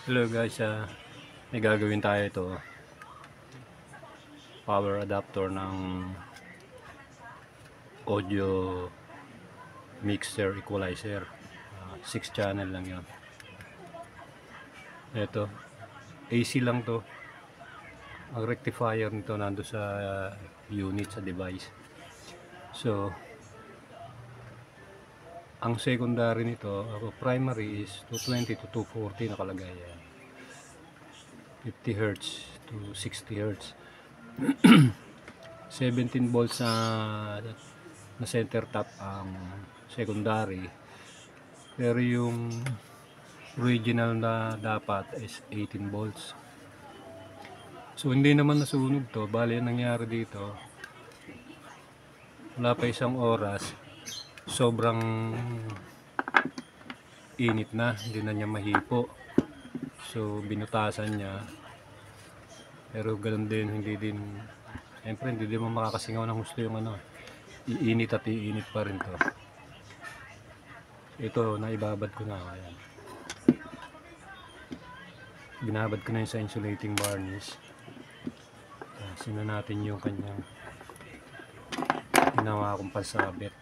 Hello guys, may gagawin tayo ito. Power adapter ng audio mixer equalizer. 6 channel lang yun. Ito, AC lang to. Ang rectifier nito nando sa unit, sa device. So, ang secondary nito, primary is 220 to 240 nakalagay yan. 50 Hz to 60 Hz. 17 volts na center tap ang secondary, pero yung original na dapat is 18 volts. So hindi naman nasunog to. Bali ang nangyari dito, wala pa isang oras, sobrang init na, hindi na niya mahipo. So binutasan niya, pero ganoon din, siyempre hindi din mo makakasingaw ng gusto yung iinit at iinit pa rin to. Ito, naibabad ko na. Ayan, binabad ko na yung sa insulating varnish. Sina natin yung kanyang ginawa kong pasabit.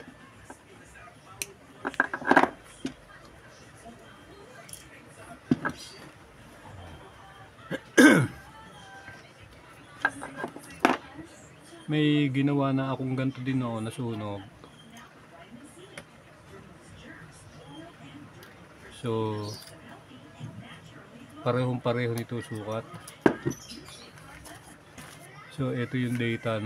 May ginawa na akong ganito din noon, nasunog. So parehong-pareho nito sukat. So ito yung data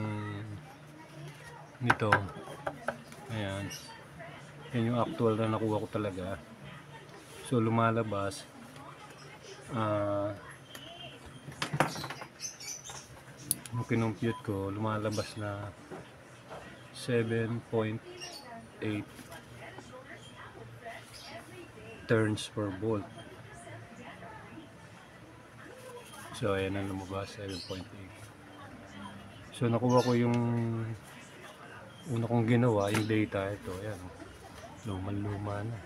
nito. Ayan. Yan yung actual na nakuha ko talaga. So lumalabas nung kinompute ko, lumalabas na 7.8 turns per volt. So ayan ang lumabas, 7.8. So nakuha ko yung una kong ginawa, yung data. Ito, ayan, luma na.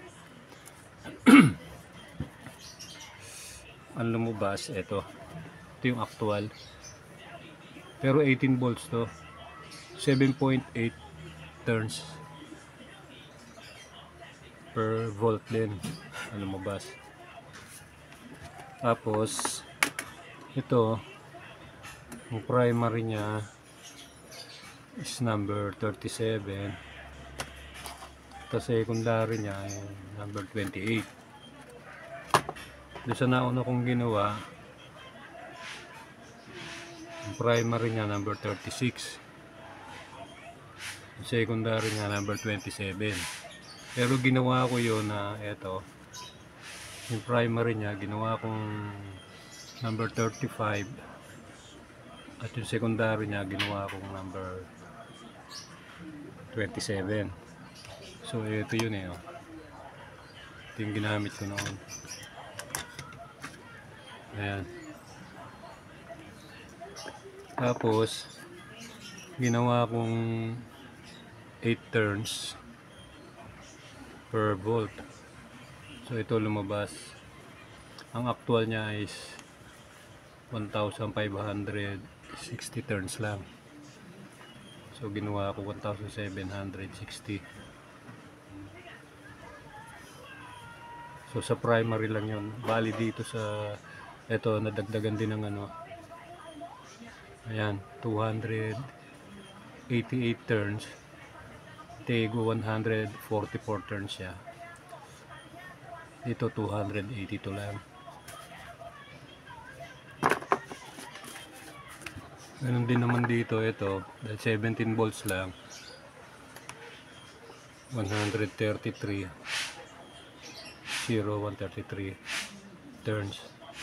Ang lumabas, ito yung actual, pero 18 volts to, 7.8 turns per volt din ang lumabas. Tapos ito, yung primary niya is number 37, tapos secondary niya ay number 28. Doon sa nauna kong ginawa, yung primary niya number 36, yung secondary niya number 27. Pero ginawa ko yun na ito, yung primary niya ginawa kong number 35, at yung secondary niya ginawa kong number 27. So ito yun ito yung ginamit ko noon. Ayan. Tapos ginawa kong 8 turns per volt. So ito lumabas, ang actual niya is 1,560 turns lang. So ginawa ko 1,760. So sa primary lang yun. Bali dito sa ito, nadagdagan din ng ayan, 288 turns, tego 144 turns siya. Dito 282 lang. Ganun din naman dito, ito dahil 17 volts lang, 133 turns.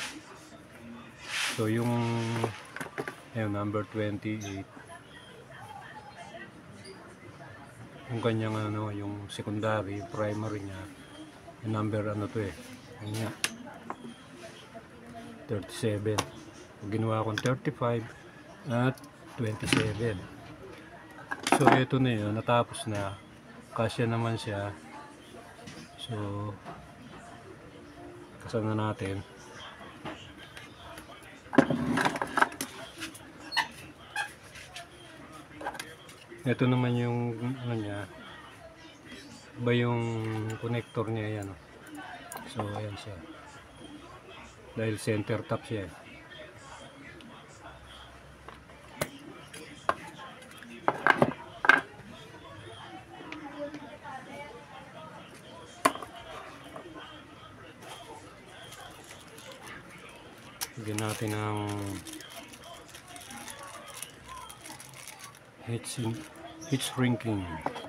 So yung number 28, yung kanyang yung secondary, primary niya, yung number to yun nga, 37. Ginawa akong 35 at 27. So ito na yun, natapos na, kasya naman siya. So kasama natin. Ito naman yung ano niya, ba yung connector niya, yan. So ayan siya, dahil center tap siya. Bigyan natin ng heat shrinking.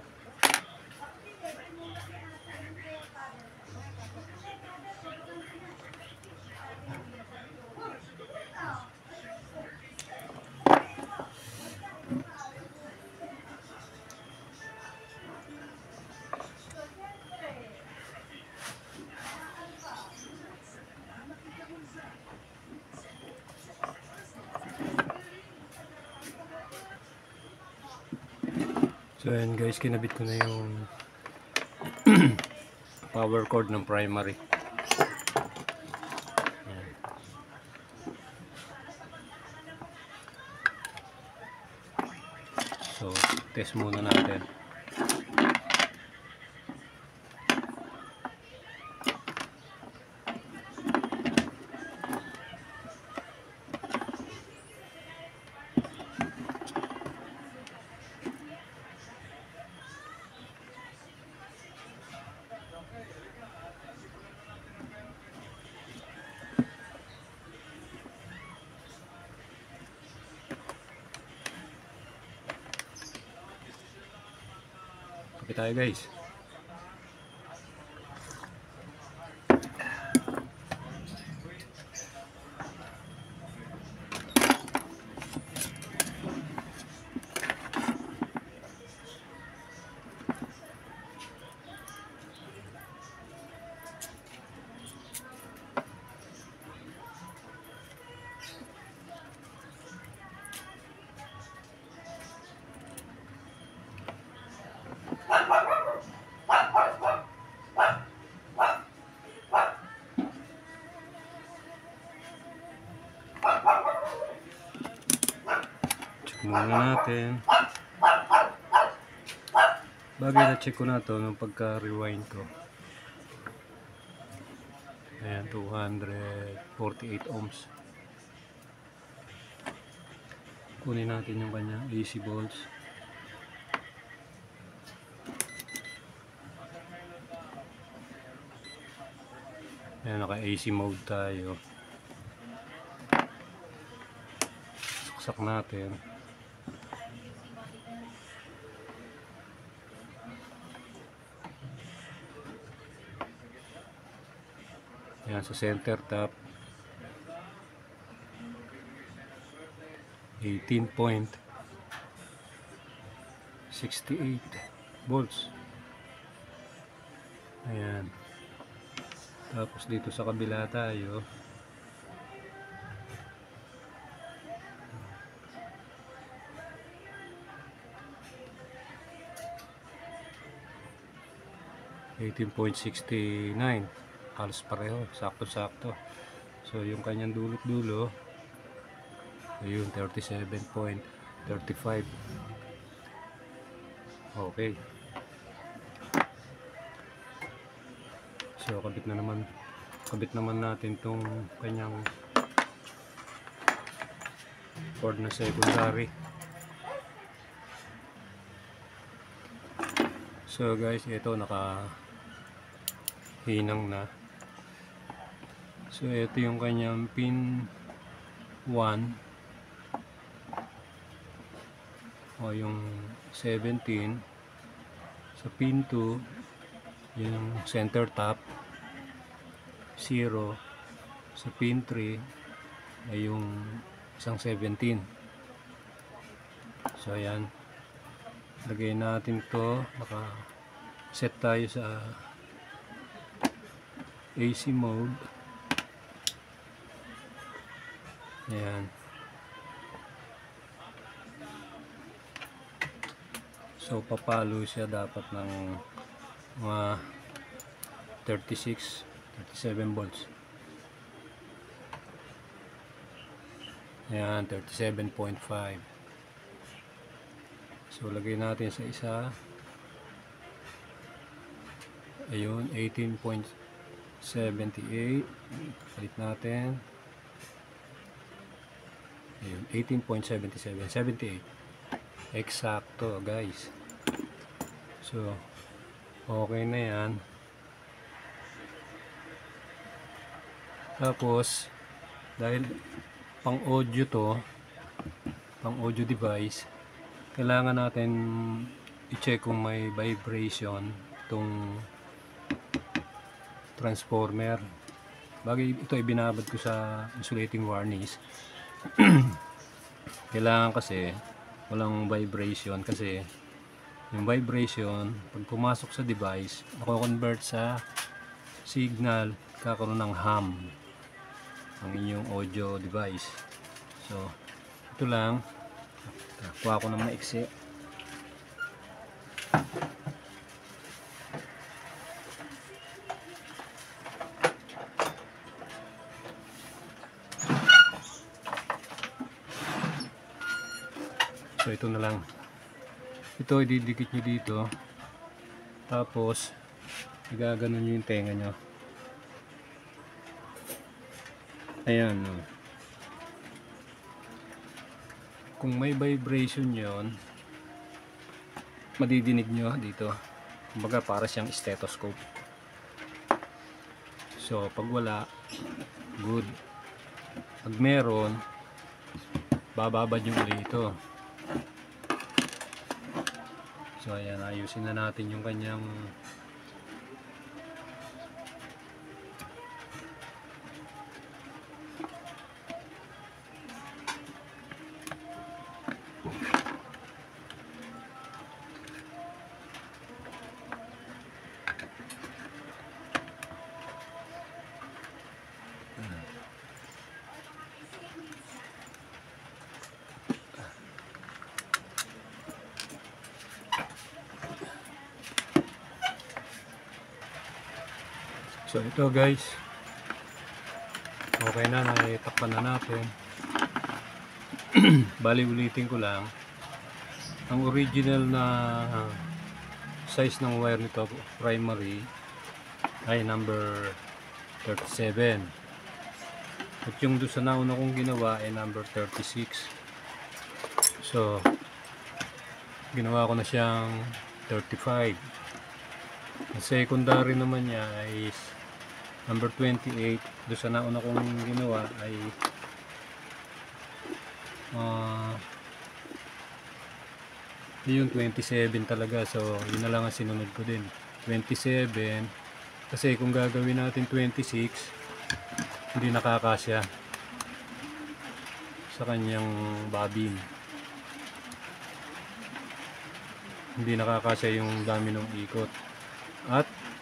So ayan guys, kinabit ko na yung power cord ng primary. Ayan. So test muna natin. Okay tayo guys. Check muna natin. Bagay na check ko na to nung pagka-rewind ko. Ayan, 248 ohms. Kunin natin yung kanyang AC volts. Ayan, naka AC mode tayo. Saksak natin. Ayan, sa center tap 18.68 volts. Ayan. Tapos dito sa kabila tayo, $18.69, halos pareho, sakto-sakto. So yung kanyang dulot-dulo, ayun, 37.35. Okay. So kabit naman natin tong kanyang cord na secondary. So guys, ito nakahinang na. So ito yung kanyang pin 1 o yung 17. Sa pin 2, yung center tap 0. Sa pin 3 ay yung isang 17. So ayan, lagay natin to, naka set tayo sa AC mode. Ayan. So papalo siya dapat ng mga 37 volts. Ayan, 37.5. So lagay natin sa isa. Ayun, 18.78. Palit natin. Ayun, 18.77, 78. Eksakto guys. So okay na yan. Tapos dahil pang audio to, pang audio device, kailangan natin i-check kung may vibration itong transformer. Bagay ito ay binabad ko sa insulating varnish. Kailangan kasi walang vibration, kasi yung vibration pag pumasok sa device, nako-convert sa signal, kakaroon ng hum ang inyong audio device. So ito lang, kuha ko ng maiksi. So ito na lang. Ito ididikit nyo dito. Tapos igaganon nyo yung tenga nyo. Ayan. Kung may vibration yon, madidinig nyo dito. Kumbaga para siyang stethoscope. So pag wala, good. Pag meron, bababad yung ulit ito. So ayan, ayusin na natin yung kanyang so ito guys, okay na, naitakpan na natin. Bali ulitin ko lang, ang original na size ng wire nito primary ay number 37, at yung doon sa nauna kong ginawa ay number 36. So ginawa ko na siyang 35. Ang secondary naman niya ay number 28. Doon sa nauna kong ginawa ay yung 27 talaga. So yun na lang ang sinunod ko din, 27, kasi kung gagawin natin 26 hindi nakakasya sa kanyang bobbin, hindi nakakasya yung dami ng ikot. At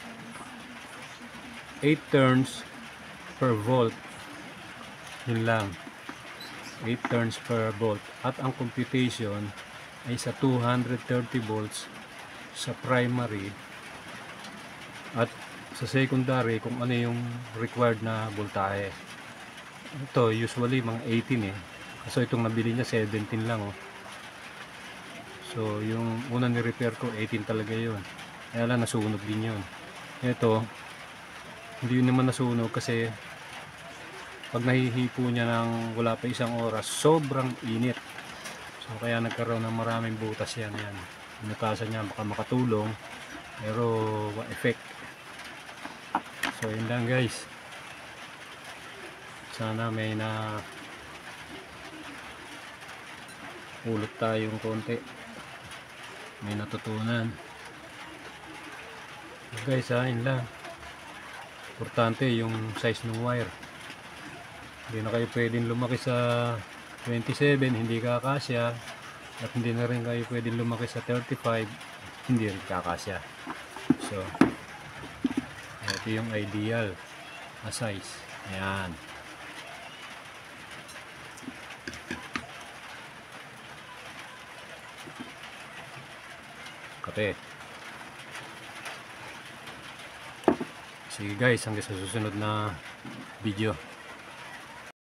8 turns per volt, yun lang, 8 turns per volt. At ang computation ay sa 230 volts sa primary, at sa secondary kung ano yung required na voltahe. Ito usually mga 18 so itong nabili niya 17 lang So yung una ni repair ko 18 talaga yun, kaya lang nasunog din yun. Ito hindi yun naman nasunog kasi pag nahihipo niya ng wala pa isang oras, sobrang init. So kaya nagkaroon ng maraming butas yan. Inutasan niya, baka makatulong pero effect. So yun lang guys, sana may na ulot tayong konti, may natutunan guys. Yun lang, importante yung size ng wire. Hindi na kayo pwedeng lumaki sa 27, hindi kakasya, at hindi na rin kayo pwedeng lumaki sa 35, hindi rin kakasya. So ito yung ideal na size. Ayan. Kape. Sige guys, hanggang sa susunod na video.